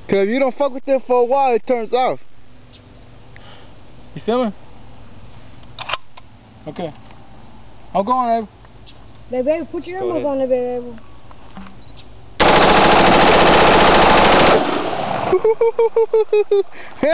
Cause if you don't fuck with it for a while, it turns off. You filming? Okay. I'm going, Abe. Baby, put your earmuffs on there, baby.